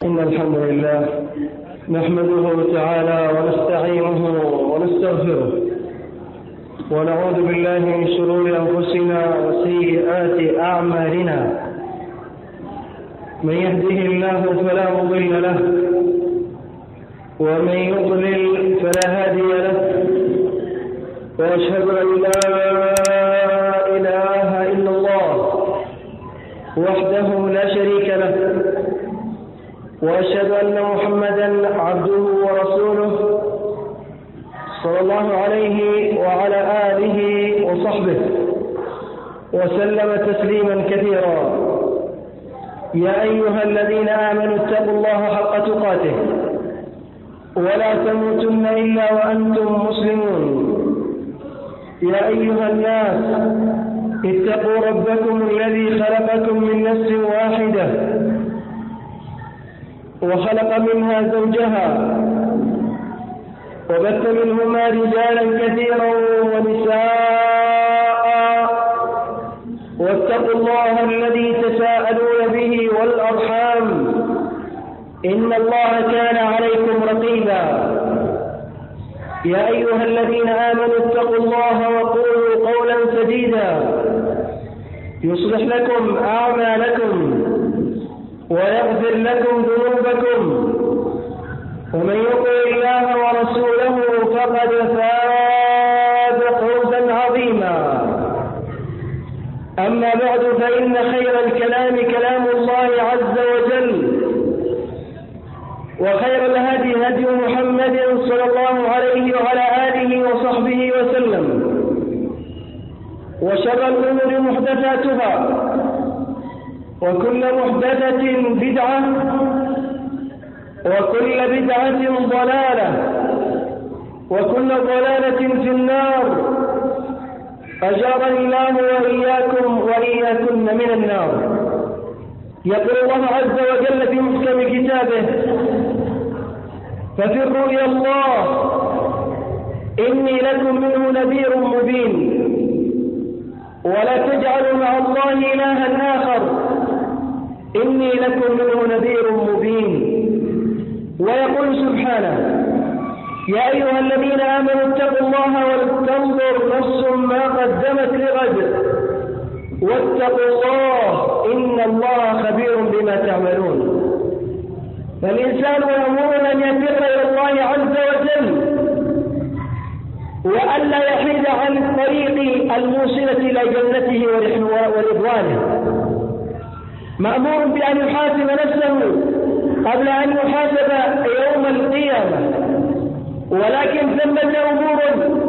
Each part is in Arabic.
إن الحمد لله نحمده تعالى ونستعينه ونستغفره ونعوذ بالله من شرور أنفسنا وسيئات أعمالنا. من يهده الله فلا مضل له ومن يضلل فلا هادي له، وأشهد أن لا إله إلا الله وحده لا شريك له، وأشهد أن محمدا عبده ورسوله صلى الله عليه وعلى آله وصحبه وسلم تسليما كثيرا. يا أيها الذين آمنوا اتقوا الله حق تقاته ولا تموتن إلا وأنتم مسلمون. يا أيها الناس اتقوا ربكم الذي خلقكم من نفس واحدة وخلق منها زوجها وبث منهما رجالا كثيرا ونساء، واتقوا الله الذي تساءلون به والأرحام إن الله كان عليكم رقيبا. يا أيها الذين آمنوا اتقوا الله وقولوا قولا سديدا يصلح لكم أعمالكم ويغفر لكم ذنوبكم، ومن يطع الله ورسوله فقد فاز فوزا عظيما. أما بعد، فإن خير الكلام كلام الله عز وجل، وخير الهدي هدي محمد صلى الله عليه وعلى آله وصحبه وسلم، وشر الأمور محدثاتها، وكل محدثة بدعة، وكل بدعة ضلالة، وكل ضلالة في النار. أجارني الله وإياكن من النار. يقول الله عز وجل في محكم كتابه: ففروا إلى الله إني لكم منه نذير مبين، ولا تجعلوا مع الله إلها آخر إني لكم منه نذير مبين. ويقول سبحانه: يا أيها الذين آمنوا اتقوا الله ولتنظر نفس ما قدمت لغد واتقوا الله إن الله خبير بما تعملون. فالإنسان يأمر أن يفر إلى الله عز وجل وألا يحيد عن الطريق الموصلة إلى جنته ورضوانه. مأمور بأن يحاسب نفسه قبل أن يحاسب يوم القيامة، ولكن ثمة أمور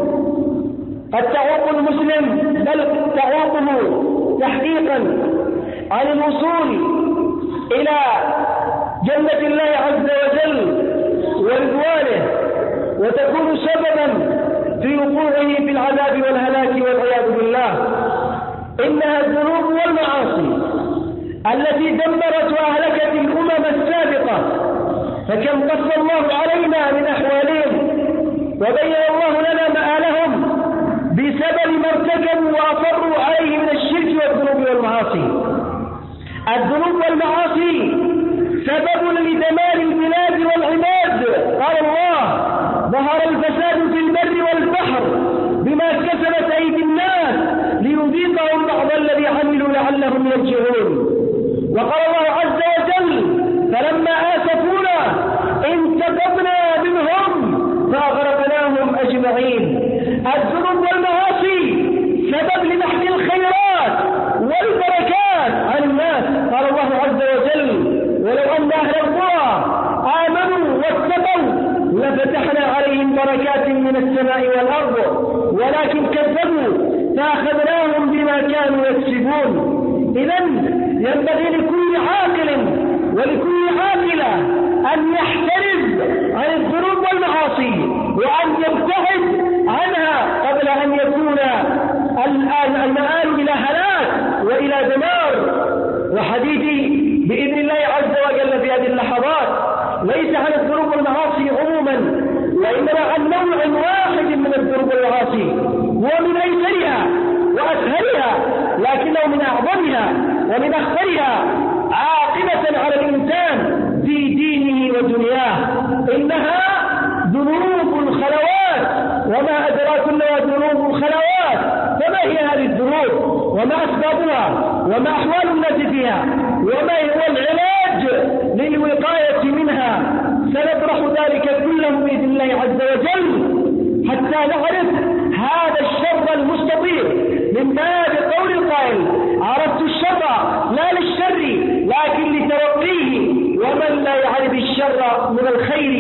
قد تعوق المسلم، بل تعوقه تحقيقا عن الوصول إلى جنة الله عز وجل ورضوانه، وتكون سببا في وقوعه في العذاب والهلاك والعياذ بالله. إنها الذنوب والمعاصي التي دمرت وأهلكت الأمم السابقة، فكم قص الله علينا من أحوالهم وبين الله لنا مآلهم بسبب ما ارتكبوا وأصروا عليه من الشرك والذنوب والمعاصي. الذنوب والمعاصي سبب لدمار البلاد والعباد. قال الله: ظهر الفساد في البر والبحر بما كسبت أيدي الناس ليذيقهم بعض الذي عملوا لعلهم يرجعون. وقال الله عز وجل: فلما آسفونا انتقمنا منهم فأغرقناهم أجمعين. الذنوب والمعاصي سبب لمحق الخيرات والبركات عن الناس. قال الله عز وجل: ولو أن أهل القرى آمنوا واتقوا لفتحنا عليهم بركات من السماء والأرض ولكن كذبوا فأخذناهم بما كانوا يكسبون. إذن ينبغي لكل عاقل ولكل عاقلة أن يحترز عن الذنوب والمعاصي وأن يبتعد عنها قبل أن يكون المآل إلى هلاك وإلى دمار. وحديثي بإذن الله عز وجل في هذه اللحظات ليس عن الذنوب والمعاصي عموما، وإنما عن نوع واحد من الذنوب والمعاصي، ومن أيسرها وأسهلها، لكنه من أعظمها ومن أخطرها عاقبة على الإنسان في دين ودنياه، إنها ذنوب الخلوات، وما أدراكم ما ذنوب الخلوات. فما هي هذه الذنوب وما أسبابها وما أحوال الناس فيها وما هو العلاج للوقاية منها؟ سنطرح ذلك كله بإذن الله عز وجل حتى نعرف هذا الشر المستطير، من باب قول القائل: عرفت الشر لا للشر لكن لتوقيه، ومن لا يعرف الشر من الخير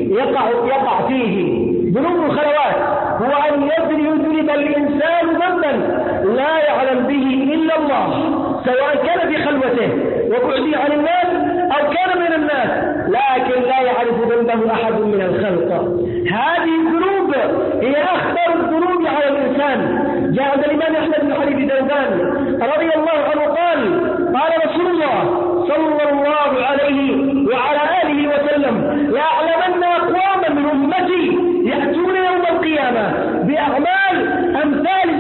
يقع فيه. ذنوب الخلوات هو أن يذنب الإنسان ذنبا لا يعلم به إلا الله، سواء كان في خلوته وبعده عن الناس أو كان من الناس، لكن لا يعرف ذنبه أحد من الخلق. هذه الذنوب هي أخطر الذنوب على الإنسان. جاء عند الإمام أحمد بن حنبل ذوبان رضي الله عنه قال رسول الله صلى الله عليه وعلى آله وسلم: لأعلمن أقواما من أمتي يأتون يوم القيامة بأعمال أمثال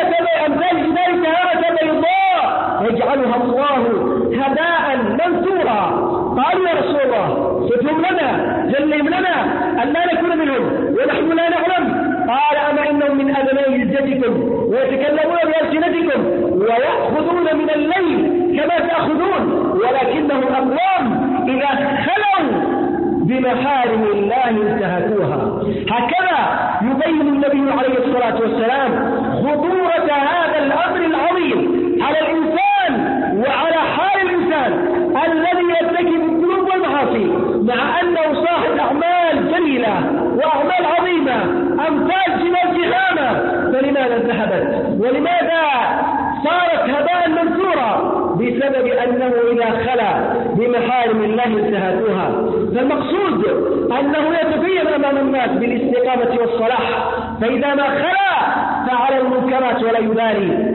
جبال سهامة بيضاء يجعلها الله هباء منثورا. قالوا: يا رسول الله صفهم لنا، جلهم لنا أن لا نكون منهم ونحن لا نعلم. قال: أما إنهم من أبناء جدتكم ويتكلمون بألسنتكم ويأخذون من الليل كما تأخذون، ولكنهم أقوام إذا خلوا بمحارم الله انتهكوها. هكذا يبين النبي عليه الصلاة والسلام خطورة هذا الأمر العظيم على الإنسان وعلى حال الإنسان الذي يرتكب الذنوب والمعاصي، مع أنه صاحب أعمال جليلة وأعمال عظيمة أمثال جبال سهامة، فلماذا ذهبت؟ ولماذا صارت هباء منثورا؟ بسبب أنه إذا خلا بمحارم الله انتهكوها. فالمقصود أنه يتبين أمام الناس بالاستقامة والصلاح، فإذا ما خلا فعلى المنكرات ولا يبالي.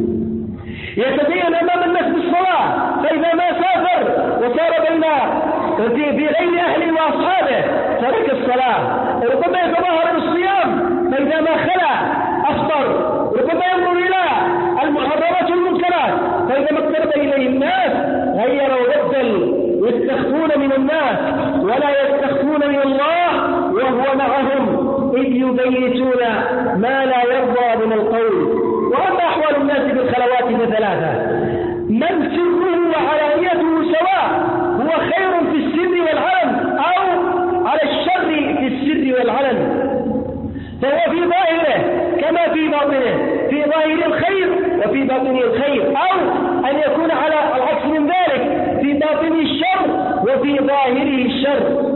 يتبين أمام الناس بالصلاة، فإذا ما سافر وصار في غير أهله وأصحابه ترك الصلاة. ربما يتظاهر بالصيام، فإذا ما خلا أفطر. ربما ينظر إلى المحرمات والمنكرات، فإذا ما اقترب إليه الناس غير وبدل، يستخفون من الناس ولا يستخفون من الله، وهو معهم إذ يبيتون ما لا يرضى من القول. وأما أحوال الناس في الخلوات فثلاثة: من سره وعلانيته سواء، هو خير في السر والعلن أو على الشر في السر والعلن، فهو في ظاهره كما في باطنه، في ظاهر الخير وفي باطنه الخير، أو أن يكون على العكس من ذلك، في باطنه الشر وفي ظاهره الشر.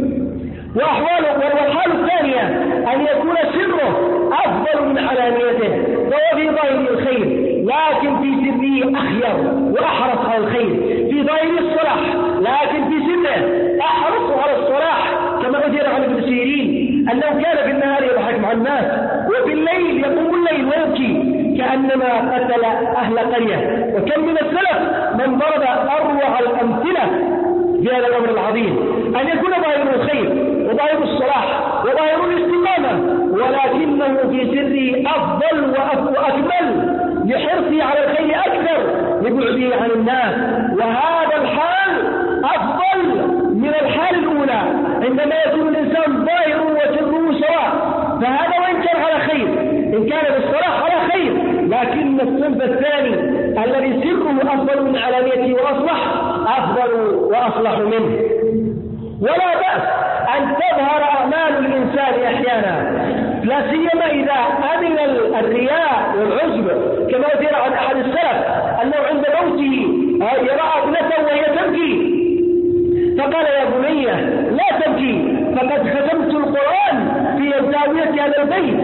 والحال الثانية أن يكون سره أفضل من علانيته، فهو في ظاهر الخير لكن في سره أخير وأحرص على الخير، في ظاهر الصلاح لكن في سره أحرص على الصلاح، كما أثر عن ابن سيرين أنه كان في النهار يضحك مع الناس وفي الليل يقوم الليل ويبكي كأنما قتل أهل قرية. وكم من السلف من ضرب أروع الأمثلة في هذا الأمر العظيم، أن يكون ظاهر الخير وظاهر الصلاح وظاهر الاستقامة، ولكنه في سره أفضل وأكمل لحرصه على الخير أكثر لبعده عن الناس. وهذا الحال أفضل من الحال الأولى عندما يكون الإنسان ظاهر وسره سواء، فهذا وإن كان على خير، إن كان بالصلاح على خير، لكن الصنف الثاني الذي سره أفضل من علانيته وأصلح أفضل وأصلح منه. ولا بأس أن تظهر أعمال الإنسان أحيانا، لا سيما إذا أمن الرياء والعجب، كما أثر عن أحد السلف أنه عند موته يرى ابنته وهي تبكي فقال: يا بني لا تبكي، فقد ختمت القرآن في زاوية هذا البيت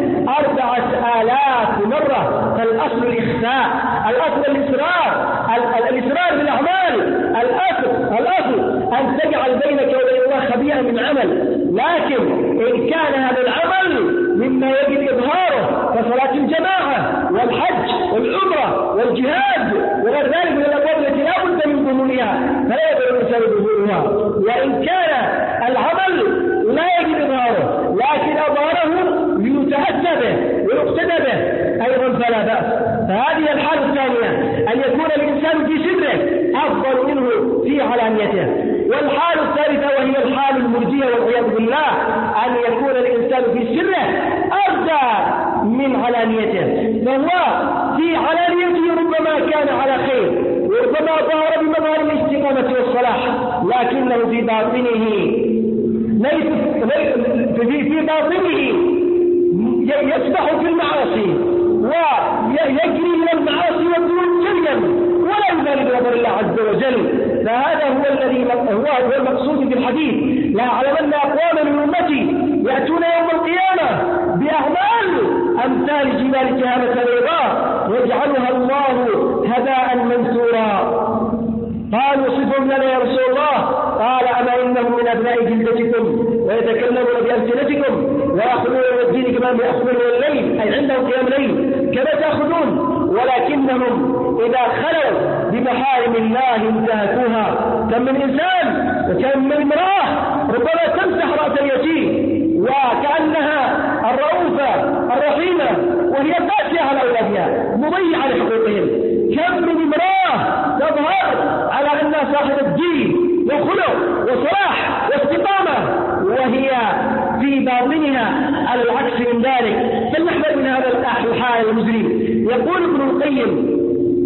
4000 مرة. فالأصل الإخفاء، الأصل الإسرار بالأعمال، الأصل أن تجعل بينك وبين الله خبيئا من عمل. لكن إن كان هذا العمل مما يجب إظهاره كصلاة الجماعة والحج والعمرة والجهاد وغير ذلك من الأبواب التي لا بد من ظهورها فلا يجب الإنسان ظهورها، وإن كان العمل لا يجب إظهاره لكن أظهره ليتأتى به ويقتدى به أيضا فلا بأس. فهذه الحالة الثانية أن يكون الإنسان في سره أفضل منه في علانيته. والحالة الثالثة وهي الحال علانيته، فهو في علانيته ربما كان على خير وربما ظهر بمظهر الاستقامة والصلاح، لكنه في باطنه يسبح في المعاصي ويجري إلى المعاصي والذنوب جريا ولا يبالي بنظر الله عز وجل. فهذا هو الذي هو المقصود في الحديث: لا أعلمن أقواما من أمتي يأتون يوم القيامة بأعمال أمثال جبال تهامة بيضاء يجعلها الله هباء منثورا. قالوا صفهم لنا يا رسول الله، قال: أما إنهم من أبناء جلدتكم ويتكلمون بألسنتكم ويأخذون من الدين كما يأخذون من الليل، أي عندهم قيام ليل كما تأخذون، ولكنهم إذا خلوا بمحارم الله انتهكوها. كم من إنسان وكم من امرأة ربما تمسح رأس اليتيم وكأنها الرؤوفة الرحيمة وهي قاسية على أولادها مضيعة لحقوقهم. كم من امرأة تظهر على أنها صاحبة الدين وخلق وصلاح واستقامة وهي في باطنها على العكس من ذلك. فلنحذر من هذا الحال المجرم. يقول ابن القيم: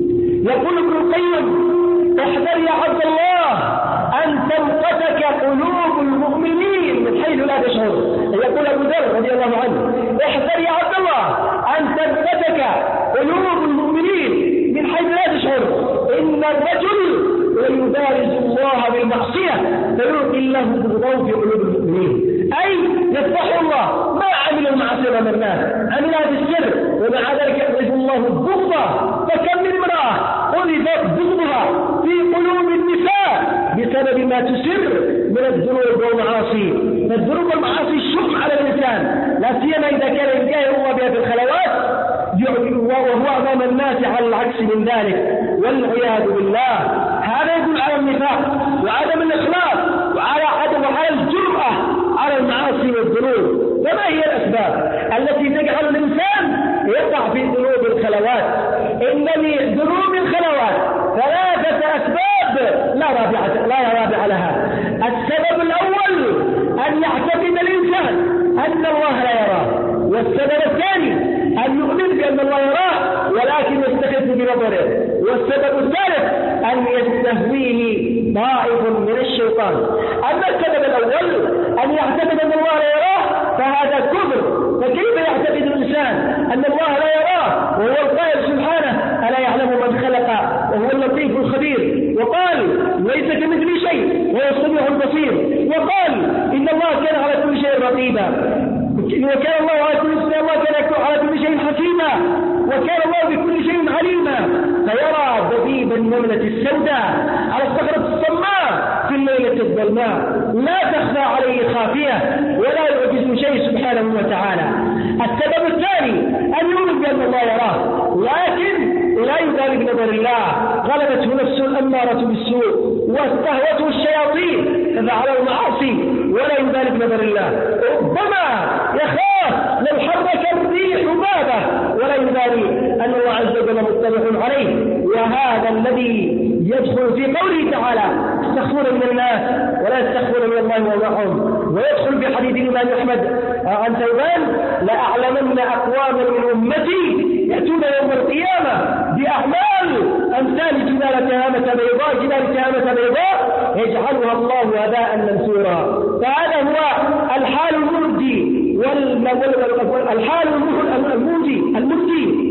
احذر يا عبد الله أن تنقتك قلوب المؤمنين من حيث لا تشعر. يقول أبو ذر رضي الله عنه: احذر يا عبد الله أن تنقتك قلوب المؤمنين من حيث لا تشعر. إن الرجل ويبارز الله بالمعصية فيلقي الله بالضوء في قلوب المؤمنين، أي يفتح الله ما عملوا المعصية من الناس، عملها بالسر، ومع ذلك يقذف الله البغض. فكم من امرأة قذفت بغضها في قلوب النساء بسبب ما تسر من الذنوب والمعاصي. فالذنوب والمعاصي شق على الإنسان، لا سيما إذا كان ينتهي الله بها في الخلوات وهو أمام الناس على العكس من ذلك، والعياذ بالله. هذا يدل على النفاق وعدم الإخلاص وعلى الجرأة على المعاصي والذنوب. فما هي الأسباب التي تجعل الإنسان يقع في ذنوب الخلوات؟ إن لذنوب الخلوات 3 أسباب لا رابع لها. السبب الأول أن يعتقد الإنسان أن الله لا يراه، والسبب الثاني أن يؤمن بأن الله يراه ولكن يستخف بنظره، والسبب الثالث أن يستهويه طائف من الشيطان. أما السبب الأول أن يعتقد أن الله لا يراه فهذا كفر. فكيف يعتقد الإنسان أن الله لا يراه وهو القائل سبحانه: ألا يعلم من خلق وهو اللطيف الخبير، وقال: ليس كمثله شيء وهو السميع البصير، وقال: إن الله كان على كل شيء رقيبا، وكان الله على كل شيء حكيما، وكان الله بكل شيء عليما. فيرى دبيب النملة السوداء على الصخرة الصماء في الليلة الظلماء لا تخفى عليه خافية ولا يعجز شيء سبحانه وتعالى. السبب الثاني أن يؤمن بأن الله يراه لكن لا يبالي بنظر الله، غلبته نفسه الأمارة بالسوء واستهوته الشياطين ففعل المعاصي ولا يبالي بنظر الله. ربما يخاف لو حرك الريح بابه ولا يبالي أن الله عز وجل مطلع عليه. وهذا الذي يدخل في قوله تعالى: يستخفون من الناس ولا يستخفون من الله ومعهم. ويدخل في حديث الإمام أحمد عن ثوبان: لأعلمن أقواما من أمتي يأتون يوم القيامة بأعمال أمثال جبال تهامة بيضاء يجعلها الله هباء منثورا. فهذا هو الحال المرضي والحال المرضي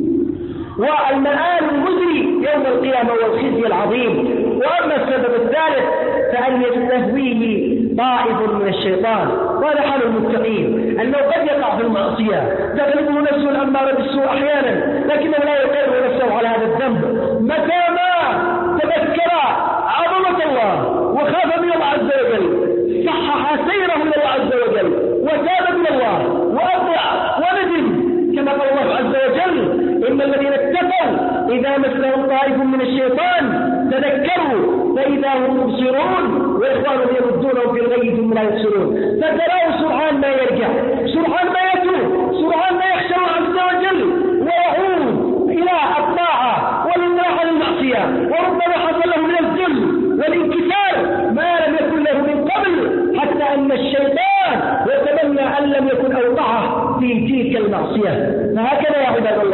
والمآل المزري يوم القيامة والخزي العظيم. وأما السبب الثالث فأن يستهويه طائف من الشيطان، وهذا حال المتقين، أنه قد يقع في المعصية تغلبه نفسه الأمارة بالسوء أحيانا لكنه لا يقرر نفسه على هذا الذنب. متى ما تذكر عظمة الله وخاف من الله عز وجل صحح سيره من الله عز وجل وتاب من الله وأطلع وندم، كما قال الله عز وجل: إن الذين اتقوا إذا مسهم طائف من الشيطان تذكروا فإذا هم مبصرون وإخوانهم يردونهم في الغي ثم لا يبصرون. فتراه سرعان ما يرجع، سرعان ما يتوب، سرعان ما يخشى الله عز وجل ويعود إلى الطاعة والانطلاق للمعصية، وربما حصل له من الذل والانكسار ما لم يكن له من قبل، حتى أن الشيطان يتمنى أن لم يكن أوقعه في تلك المعصية. فهكذا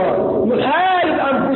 الله، نحارب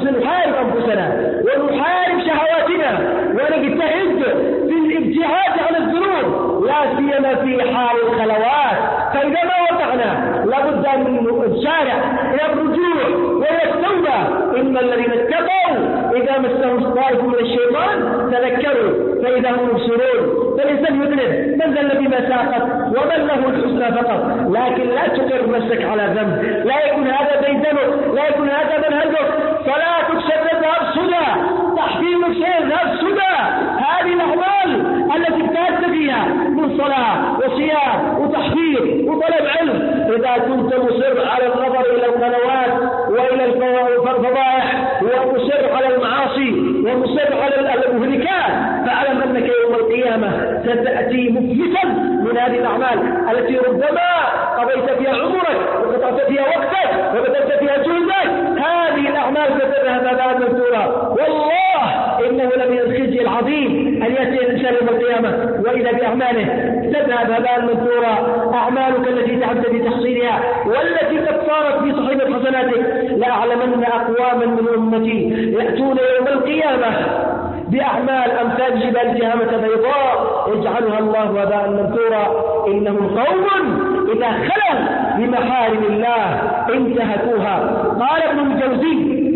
أنفسنا ونحارب شهواتنا ونجتهد في الابتعاد عن الذنوب، لا سيما في حال الخلوات. فإذا ما وقعنا لابد من الشارع إلى الرجوع وإلى التوبة. إن الذين اتقوا إذا مسهم طائف من الشيطان تذكروا فإذا هم مبصرون. فالإنسان يذنب، من ذا الذي ما ساقط ومن له الحسنى فقط. لكن لا تقر نفسك على ذنب، لا يكون هذا ديدنك، لا يكون هذا منهجك. صلاتك ستذهب سدى، تحكيمك سيذهب سدى. هذه الأعمال التي اجتهدت فيها من صلاة وصيام وتحقيق وطلب علم، إذا كنت مصر على النظر إلى القنوات وإلى الفضائح ومصر على المعاصي ومصر على المهلكات، فاعلم أنك يوم القيامة ستأتي مفلسا من هذه الأعمال التي ربما قضيت فيها عمرك وقطعت فيها وقتك وبذلت فيها جهدك. هذه الأعمال ستذهب هباء منثورا. والله إنه لمن الخزي العظيم أن يأتي الإنسان يوم القيامة وإذا بأعماله تذهب هباء منثورا. أعمالك التي تعبت بتحصيلها والتي قد صارت في صحيفة حسناتك، لأعلمن أقواما من أمتي يأتون يوم القيامة بأعمال أمثال جبال تهامة بيضاء يجعلها الله هباء منثورا. إنهم قوم إذا خلوا بمحارم الله انتهكوها. قال ابن الجوزي: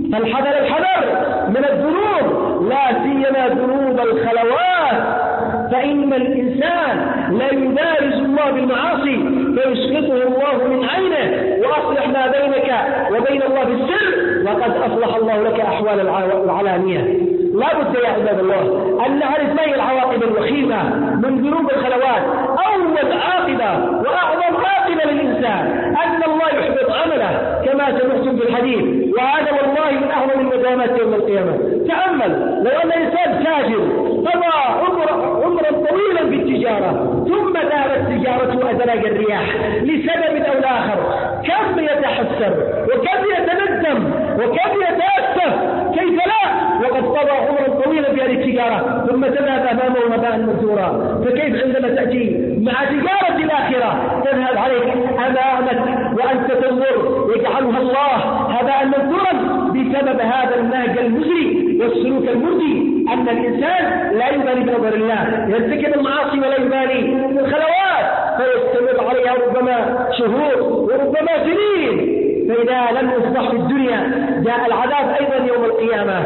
فالحذر من الذنوب، لا سيما ذنوب الخلوات، فإن الإنسان لا يبارز الله بالمعاصي فيسقطه الله من عينه. وأصلح ما بينك وبين الله في السر وقد أصلح الله لك أحوال العلانية. لا بد يا عباد الله أن نعرف ما هي العواقب الوخيمة من ذنوب الخلوات. أول عاقبة وأعظم عاقبة للإنسان أن الله يحبط عمله كما سمعتم في الحديث، وهذا والله من أعظم الندامات يوم القيامة. تأمل لو أن إنسان تاجر قضى عمرا طويلا في التجارة ثم ذهبت تجارته أزلاج الرياح لسبب أو لآخر، كم يتحسر وكم يتندم وكم يتأسف، كيف لا وقد قضى عمرا طويلا في هذه التجارة ثم تذهب أمامه هباء منثورا. فكيف عندما تأتي مع تجارة الآخرة تذهب عليك أمامك وأنت تنظر يجعلها الله هباء منثورا بسبب هذا النهج المزري والسلوك المردي، أن الإنسان لا يبالي بنظر الله، يرتكب المعاصي ولا يبالي بالخلوات فيستمر عليها ربما شهور وربما سنين. فإذا لم يصلح في الدنيا جاء العذاب أيضا يوم القيامة.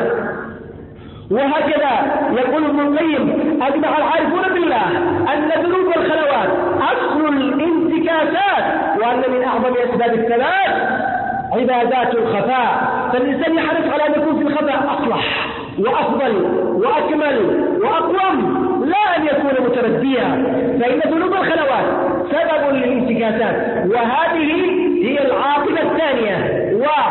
وهكذا يقول ابن القيم: أجمع العارفون بالله أن ذنوب الخلوات أصل الانتكاسات، وأن من أعظم أسباب الثبات عبادات الخفاء. فالإنسان يحرص على أن يكون في الخفاء أصلح وأفضل وأكمل وأقوم، لا أن يكون مترديا. فإن ذنوب الخلوات سبب للانتكاسات، وهذه هي العاقبة الثانية.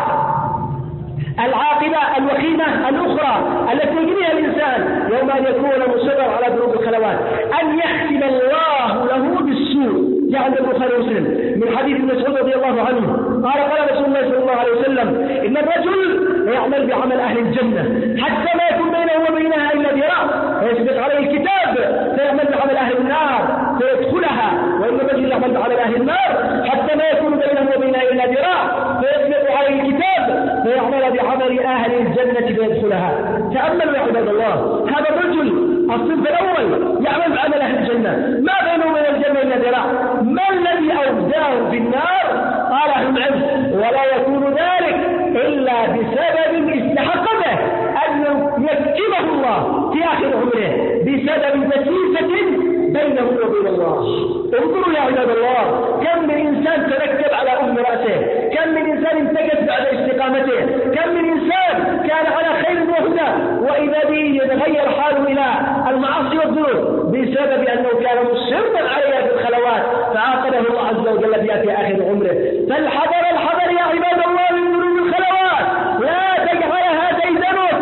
العاقبة الوخيمة الأخرى التي يجريها الإنسان يوم أن يكون مصرا على ذنوب الخلوات أن يختم الله له بالسوء. جاء عند البخاري ومسلم من حديث ابن مسعود رضي الله عنه قال رسول الله صلى الله عليه وسلم: إن الرجل يعمل بعمل أهل الجنة حتى ما يكون بينه وبينها إلا ذراع فيسبق عليه الكتاب فيعمل بعمل أهل النار فيدخلها، وإن الرجل يعمل بعمل أهل النار حتى ما يكون بينه وبينها إلا ذراع فيسبق عليه الكتاب فيعمل بعمل أهل الجنة فيدخلها. تأملوا يا عباد الله، هذا الرجل الصنف الأول يعمل بعمل أهل الجنة، ما بينه وبين الجنة إلا ذراع، ما الذي أوداه في النار؟ قال أهل العلم: ولا يكون ذلك إلا بسبب استحق به أن يكتبه الله في آخر عمره بسبب دسيسة بينه وبين الله. انظروا يا عباد الله، كم من إنسان تركب على أم رأسه، كم من إنسان انتكس بعد استقامته، كم من إنسان كان على خير وهدى وإذا به يتغير حاله إلى المعاصي والذنوب بسبب أنه كان مصرا عليها في الخلوات فعاقبه الله عز وجل فيها في آخر عمره. فالحذر يا عباد الله من ذنوب الخلوات، لا تجعلها ديدنك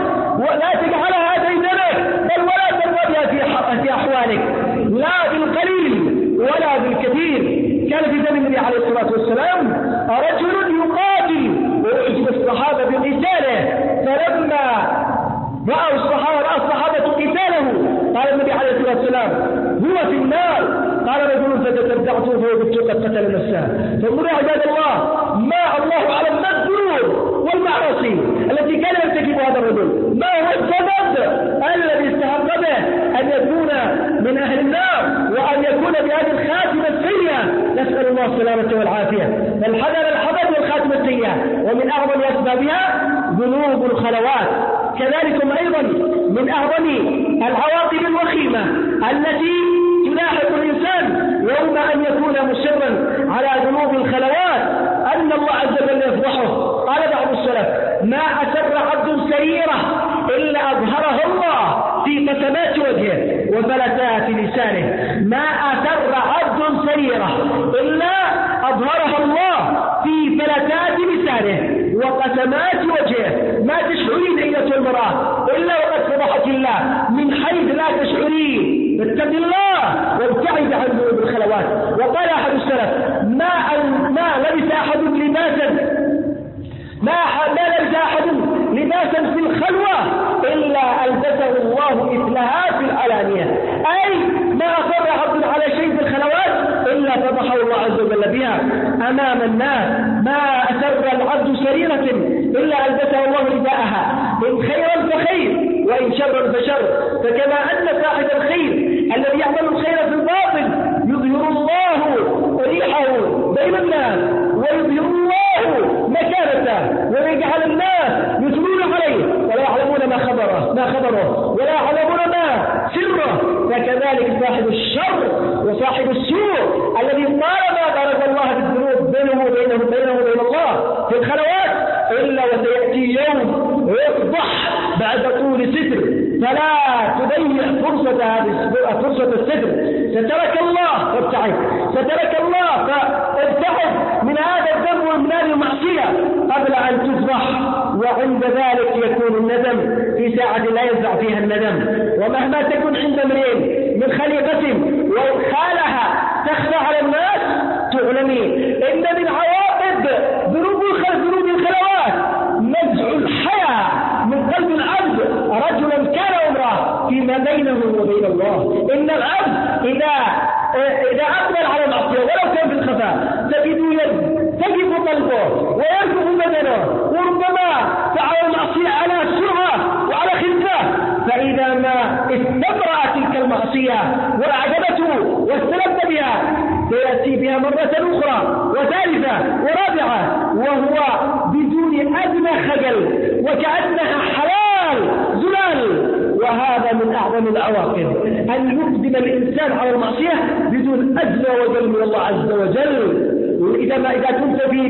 بل ولا ترضى في أحوالك، لا بالقليل ولا بالكثير. كان في زمن النبي عليه الصلاة والسلام رجل يقاتل ويعجب الصحابة بقتاله، فلما رأى الصحابة قتاله قال النبي عليه الصلاة والسلام: هو في النار. قال رجل: فتتبعته فوجدت قد قتل نفسه. فانظروا يا عباد الله، ما الله أعلم ما الذنوب المعاصي التي كان يرتكب هذا الرجل؟ ما هو السبب الذي استحق به أن يكون من أهل النار وأن يكون بهذه الخاتمة السيئة؟ نسأل الله السلامة والعافية. الحذر والخاتمة السيئة، ومن أعظم أسبابها ذنوب الخلوات. كذلك أيضا من أعظم العواقب الوخيمة التي تلاحق الإنسان يوم أن يكون مصرا على ذنوب الخلوات أن الله عز وجل يفضحه. قال بعض السلف: ما أسر عبد سريرة إلا أظهره الله في قسمات وجهه وفلتات لسانه. ما أسر عبد سريرة إلا أظهرها الله في فلتات لسانه وقسمات وجهه. ما تشعرين أيتها المرأة إلا وقد فضحك الله من حيث لا تشعرين. اتق الله وابتعد عن ذنوب الخلوات. وقال أحد السلف: ما لبس أحد لباسا في الخلوة إلا ألبسه الله مثلها في العلانية. أي ما أصر عبد على شيء في الخلوات إلا فضحه الله عز وجل بها أمام الناس. ما أسر العبد سريرة إلا ألبسه الله رداءها، إن خيرا فخير وإن شرا فشر. فكما أن صاحب الخير الذي يعمل الخير في الباطن يظهر الله ريحه بين الناس ويظهر الله مكانته ويجعل الناس يثنون عليه ولا يعلمون ما خبره ولا يعلمون ما سره. فكذلك صاحب الشر وصاحب السوء الذي طالما بارك الله بالذنوب بينه وبين الله في الخلوات إلا وسيأتي يوم ويفضح بعد طول ستر، فلا تضيع فرصة الستر. سترك الله فابتعد، سترك الله فابتعد من هذا الذنب ومن هذه المعصية قبل أن تفضح. وعند ذلك يكون الندم في ساعة لا ينفع فيها الندم. ومهما تكون عند امرئ من خليقة وخالها تخفى على الناس تعلمين إن من عواقب ذنوب الخلوات نزع الحياة من قلب العبد رجلا كان امرأة فيما بينه وبين الله. إن العبد إذا أقبل على المعصية ولو كان في الخفاء تجد قلبه ويركض بدنه، وربما فعل المعصية على سرعة وعلى خفة، فإذا ما استبرأ تلك المعصية وأعجبته واستلذ بها سيأتي بها مرة أخرى وثالثة ورابعة وهو بدون أدنى خجل وكأنها حلال زلال. وهذا من أعظم العواقب أن يقدم الإنسان على المعصية بدون أدنى وجل من الله عز وجل. إذا ما كنت في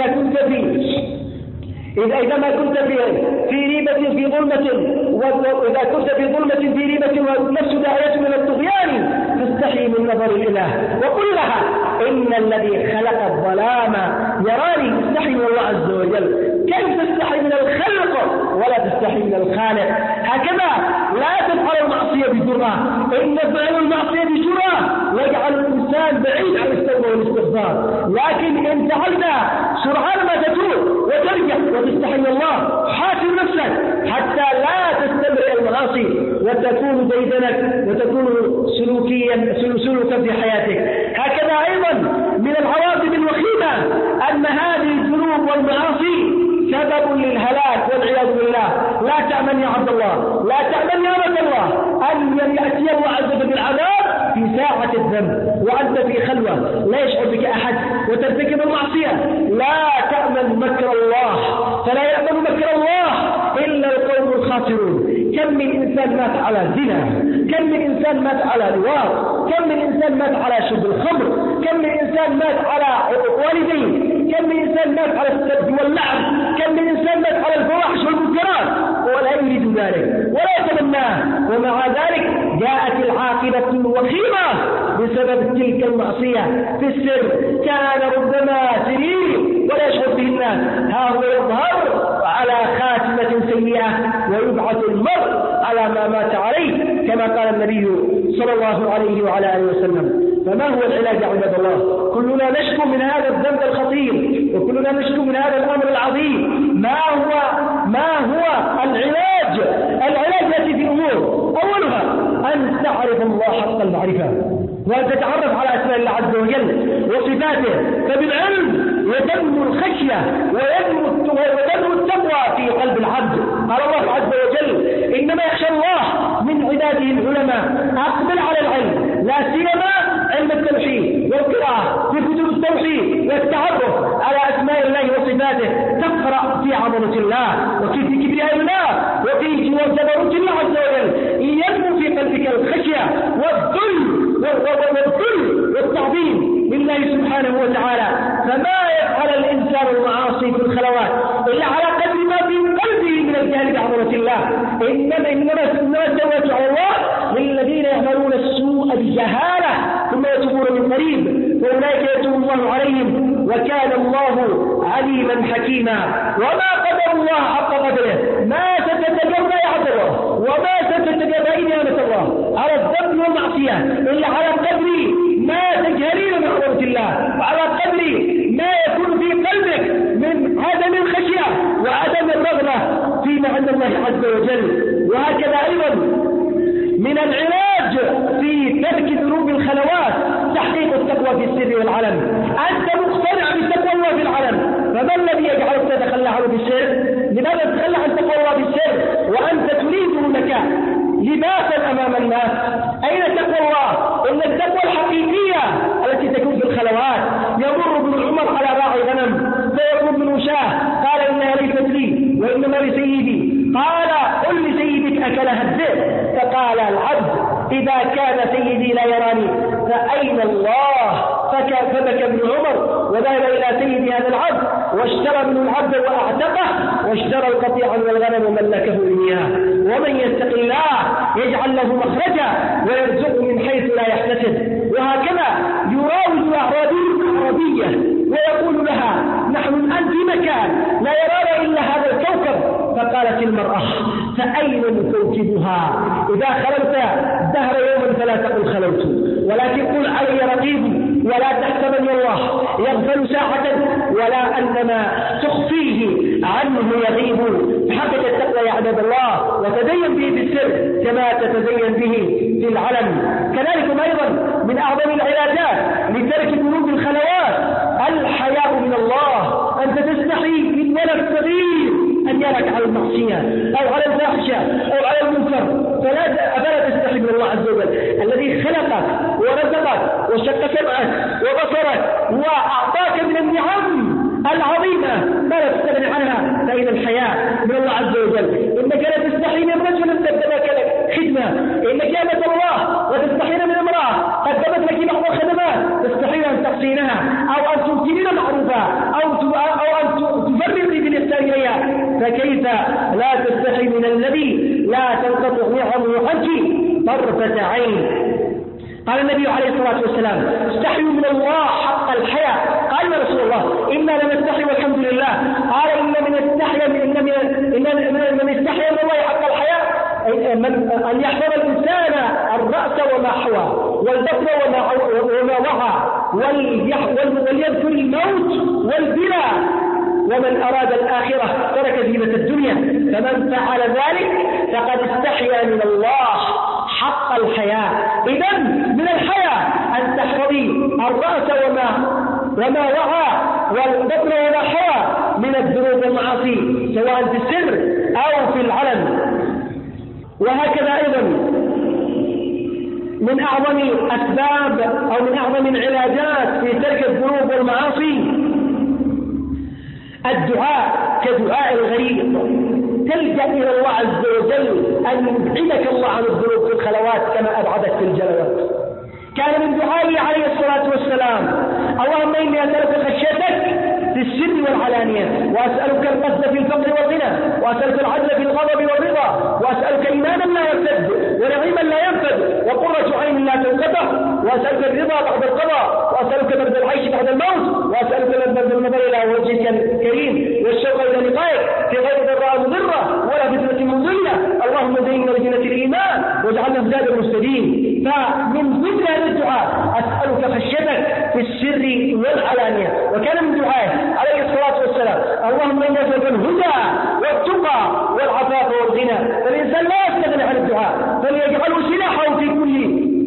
ريبة في ظلمة، وإذا كنت في ظلمة في ريبة والنفس داعية من الطغيان فاستحي من نظر الإله وقل لها إن الذي خلق الظلام يراني. استحي من الله عز وجل. كيف تستحي من الخلق ولا تستحي من الخالق؟ هكذا لا تفعل المعصية بجرأة، إن فعل المعصية بجرأة يجعل الإنسان بعيد عن التوبة والاستغفار. لكن إن فعلنا سرعان ما تتوب وترجع وتستحي من الله حاسب نفسك حتى لا تستمر المعاصي وتكون ديدنك وتكون سلوكا في حياتك. هكذا أيضا من العواقب الوخيمة أن هذه الذنوب والمعاصي سبب للهلاك والعياذ بالله. لا تأمن يا عبد الله، لا تأمن يا عبد الله أن يأتي الله عز وجل بالعذاب في ساعة الذنب وأنت في خلوة لا يشعر بك أحد وترتكب المعصية. لا تأمن مكر الله، فلا يأمن مكر الله إلا القوم الخاسرون. كم من إنسان مات على زنا، كم من إنسان مات على لواط، كم من إنسان مات على شرب الخمر، كم من إنسان مات على والديه، كم من إنسان مات على السب واللعب، كم من إنسان مات على الفواحش والمنكرات ولا يريد ذلك ولا يتمناه. ومع ذلك جاءت العاقبة الوخيمة بسبب تلك المعصية في السر. كان ربما سرير ولا يشعر به الناس، ها هو يظهر على خاتمة سيئة ويبعث المرء على ما مات عليه كما قال النبي صلى الله عليه وعلى آله وسلم. فما هو العلاج يا عباد الله؟ كلنا نشكو من هذا الذنب الخطير وكلنا نشكو من هذا الأمر العظيم. ما هو العلاج؟ العلاج يأتي في أمور. أولها أن تعرف الله حق المعرفة وأن تتعرف على أسماء الله عز وجل وصفاته. فبالعلم يتم الخشية ويتم التقوى في قلب العبد. قال الله عز وجل إنما يخشى الله من عباده العلماء. أقبل على العلم، لا سيما علم التوحيد والقراءة في كتب التوحيد والتعرف على أسماء الله وصفاته، تقرأ في عظمة الله وفي كبرياء الله وفي جبروت الله عز وجل. ينمو في قلبك الخشية والذل والتعظيم لله سبحانه وتعالى. فما يفعل الإنسان المعاصي في الخلوات إلا على قدر ما في قلبه من الجهل بعظمة الله. إنما التوبة على الله للذين يعملون السوء بجهالة ثم يتوبون من قريب فأولئك يتوب الله عليهم وكان الله عليما حكيما. وما قدر الله حق قدره، ما ستتجرى يعذره وما ستتجرى نعمة الله على الذنب والمعصية إلا على قدر ما تجهلين من عظمة الله وعلى قدر ما يكون في قلبك من عدم الخشية وعدم الرغبة فيما عند الله عز وجل. وهكذا أيضا من العلاج في ترك ذنوب الخلوات تحقيق التقوى في السر والعلن. أنت مقتنع بتقوى الله في العلن، فما الذي يجعلك تتخلى عنه في السر؟ لماذا تتخلى عن تقوى الله في السر وأنت تريد لك لباسا أمام الناس؟ أين تقوى الله؟ إن التقوى الحقيقية التي تكون في الخلوات. يمر ابن عمر على راعي غنم فيقول من شاه قال إنها ليست لي وإنما لسيدي. قال قل لسيدك أكلها الذئب. فقال العبد إذا كان سيدي لا يراني فأين الله؟ فبكى ابن عمر وذهب إلى سيد هذا العبد واشترى منه العبد وأعتقه واشترى القطيع والغنم وملكه إياه. ومن يتق الله يجعل له مخرجا ويرزقه من حيث لا يحتسب. وهكذا يراود أعرابية ويقول لها نحن الآن في مكان لا يرانا إلا هذا الكوكب. فقالت المرأة فأين مكوكبها؟ إذا خلوت الدهر يوما فلا تقل خلوت ولكن قل علي رقيب ولا تحسبني الله يغفل ساعة ولا أنما تخفيه عنه يغيب. فحقق التقوى يا عباد الله وتدين به في السر كما تتدين به في العلن. كذلك أيضا من أعظم العلاجات لترك ذنوب الخلوات الحياء من الله. أنت تستحي من ولد صغير أن يراك على المعصية أو على الفاحشة أو على المنكر، فلا تستحي من الله عز وجل الذي خلقك ورزقك وشق سمعك وبصرك وأعطاك من النعم العظيمة ما لا تستغني عنها. فإن الحياء من الله عز وجل. إنك لا تستحي من رجل قدمك لك خدمة، إنك يا أمة الله وتستحين من امرأة قدمت لك بعض الخدمات تستحين أن تحصينها أو أن تمكنين معروفة أو أن تفرقي بالإحسان إليها، فكيف لا تستحي من الذي لا تنقطع نعمه عنك طرفة عين. قال النبي عليه الصلاة والسلام استحيوا من الله حق الحياء. قال يا رسول الله إنا لنستحي والحمد لله. قال إن من استحيا من استحيا من الله حق الحياء أن يحفظ الإنسان الرأس وما حوى والبطن وما وعى وليذكر الموت والبلى ومن أراد الآخرة ترك زينة الدنيا. فمن فعل ذلك فقد استحيا من الله حق الحياء. إذن من الحياء أن تحفظي الرأس وما وعى والبطن وما حوى من الذنوب والمعاصي سواء في السر أو في العلن. وهكذا أيضا من أعظم الأسباب أو من أعظم العلاجات في ترك الذنوب والمعاصي الدعاء كدعاء الغريب. تلجأ إلى الله عز وجل أن يبعدك الله عن الذنوب في الخلوات كما أبعدك في الجلوات. كان من دعائه عليه الصلاة والسلام اللهم إني أسألك خشيتك في السر والعلانية وأسألك القصد في الفقر والغنى وأسألك العدل في الغضب والرضا وأسألك إيمانا لا يرتد ونعيما لا ينفد وقرة عين لا تنقطع وأسألك الرضا بعد القضاء وأسألك برد العيش بعد الموت وأسألك لذة النظر إلى وجهك الكريم والشوق إلى لقائك في غير ضراء مضرة ولا فتنة مضلة. اللهم زينا بزينة الإيمان واجعلنا هداة المهتدين. فمن ضمن هذا الدعاء أسألك خشيتك في السر والعلانية. وكان من دعائه عليه الصلاة والسلام اللهم إني أسألك الهدى والتقى والعفاف والغنى. فالإنسان لا يستغني عن الدعاء بل يجعله سلاحه في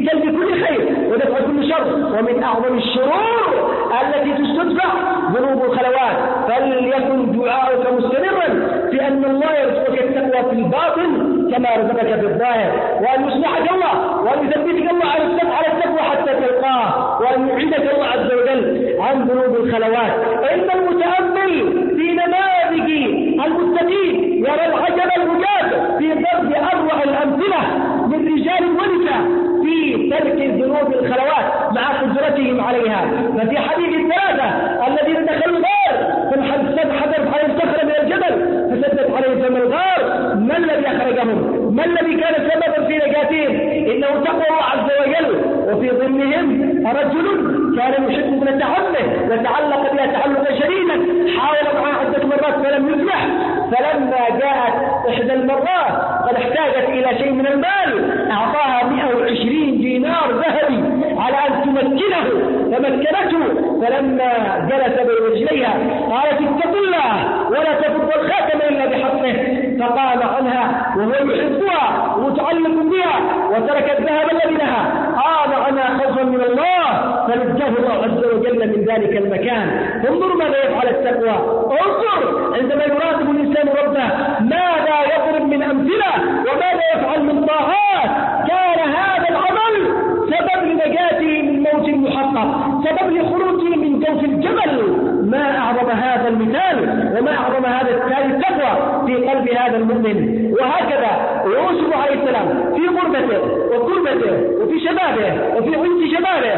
جلب كل خير ودفع كل شر. ومن أعظم الشرور التي تستدفع ذنوب الخلوات. فليكن دعاؤك مستمرا في أن الله يرزقك التقوى في الباطن كما رزقك في الظاهر، وأن يصلحك الله وأن يثبتك الله على التقوى حتى تلقاه، وأن يعيدك الله عز وجل عن ذنوب الخلوات. إن المتأمل في نماذج المتقين يرى العجب المجاب في ضرب أروع الأمثلة من رجال ونساء في ترك الذنوب الخلوات مع قدرتهم عليها. ففي حديث الثلاثة الذين دخلوا الغار فانحدرت عليهم صخرة من الجبل فسدت عليهم فم الغار، ما الذي أخرجهم؟ ما الذي كان سببا في نجاتهم؟ إنه تقوى الله عز وجل. وفي ضمنهم رجل كان يحب ابنة عمه وتعلق بها تعلقا شديدا، حاول معها عدة مرات فلم يفلح. فلما جاءت إحدى المرات قد احتاجت إلى شيء من المال أعطاها 120 دينار ذهبي على أن تمكنه، فمكنته. فلما جلس بين رجليها قالت اتق الله ولا تفض الخاتم إلا بحقه، فقام عنها وهو يحبها ومتعلق بها وترك الذهب الذي لها، قام عنها خوفا من الله فنجاه الله عز وجل من ذلك المكان. انظر ماذا يفعل التقوى، انظر عندما يراقب الإنسان ربه ماذا يضرب من أمثلة وماذا يفعل من طاعات. كان هذا العمل سبب لنجاته من موت محقق، سبب لخروجه من جوف الجبل. ما أعظم هذا المثال وما أعظم هذا التقوى في قلب هذا المؤمن. وهكذا يوسف عليه السلام في غربته وكربته وفي شبابه وفي عز شبابه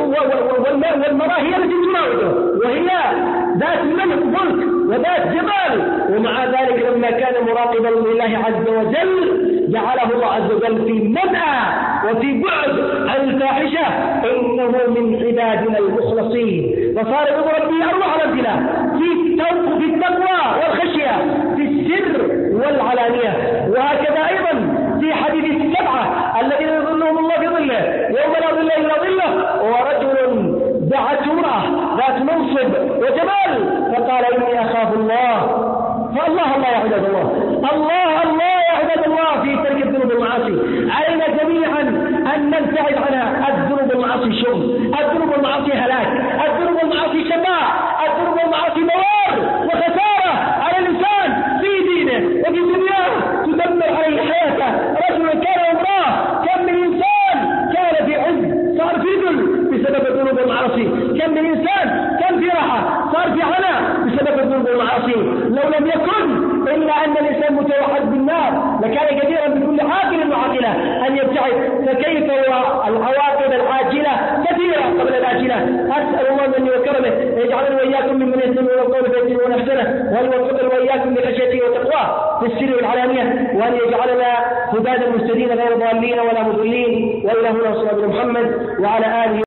والمراه هي التي تراوده وهي ذات ملك وذات جمال، ومع ذلك لما كان مراقبا لله عز وجل جعله الله عز وجل في منأى وفي بعد عن الفاحشة. إنه من عبادنا المخلصين. فصار يضرب به أروع الأمثلة في التقوى والخشية في السر والعلانية. وهكذا أيضا في حديث السبعة الذين يظلهم الله في ظله يوم لا ظل إلا ظله، ورجل دعته امرأة ذات منصب وجمال فقال إني أخاف الله. فالله يا عباد الله يا عباد الله في ترك الذنوب والمعاصي. علينا جميعا أن نبتعد عنها. الذنوب والمعاصي شر، الذنوب والمعاصي هلاك، الذنوب والمعاصي شفاء، الذنوب والمعاصي موار وخسارة على الإنسان في دينه وفي دنياه، تدمر عليه حياته. رجل كان وامرأة، كم من إنسان كان في عز صار في ذل بسبب الذنوب والمعاصي، كم من إنسان كان في راحة صار في عناء بسبب الذنوب والمعاصي. لو لم يكن إلا أن الإنسان متوحد بالنار لكان جديرا بكل عاقل وعاقلة أن يبتعد. فكيف والعواقب العاجلة كثيرة قبل الآجلة. أسأل الله من وكرمه يجعلنا وإياكم ممن يستمعون القول فيتبعون أحسنه، وأن يوفقنا وإياكم لخشيته وتقواه في السر والعلانية، وأن يجعلنا هداة مهتدين غير ضالين ولا مضلين. وإلى هنا صلى الله عليه محمد وعلى آله